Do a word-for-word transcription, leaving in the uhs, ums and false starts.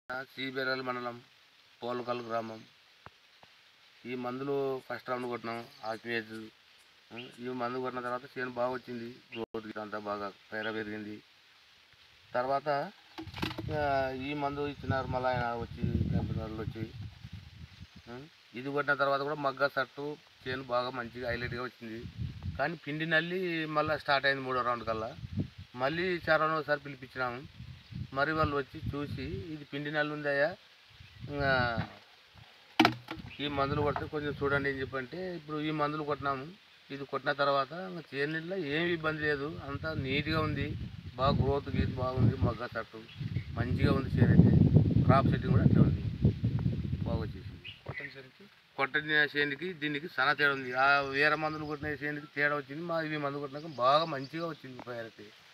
సిబిఆర్ఎల్ మండలం పోలకల్ గ్రామం. ఈ మందులు ఫస్ట్ రౌండ్ కొట్టినాం ఆక్వేజ్. ఈ మందు కొట్టిన తర్వాత చేను బాగా వచ్చింది, గ్రోత్ అంతా బాగా పైర పెరిగింది. తర్వాత ఈ మందు ఇచ్చినారు మళ్ళీ ఆయన వచ్చి కంపెనీ వాళ్ళు వచ్చి. ఇది కొట్టిన తర్వాత కూడా మగ్గ సట్టు చేను బాగా మంచిగా హైలైట్గా వచ్చింది. కానీ పిండి నల్లి మళ్ళీ స్టార్ట్ అయింది మూడో రౌండ్ కల్లా. మళ్ళీ చాలా ఒకసారి పిలిపించినాము. మరి వాళ్ళు వచ్చి చూసి ఇది పిండి నల్లి ఉందయ్యా, ఈ మందులు కొడితే కొంచెం చూడండి అని చెప్పంటే ఇప్పుడు ఈ మందులు కొట్టినాము. ఇది కొట్టిన తర్వాత చేనులో ఏమి ఇబ్బంది లేదు, అంతా నీట్గా ఉంది, బాగా గ్రోత్ గీత బాగుంది, మగ్గ తట్టు మంచిగా ఉంది. చేను అయితే క్రాప్ సెట్టింగ్ కూడా అట్లా ఉంది, బాగా వచ్చేసింది. కొట్టని చేనుకి కొట్టిన చేనుకి దీనికి చాలా తేడా ఉంది. ఆ వేరే మందులు కొట్టిన చేనుకి తేడా వచ్చింది. మా ఇవి మందు కొట్టినాక బాగా మంచిగా వచ్చింది పైరు అయితే.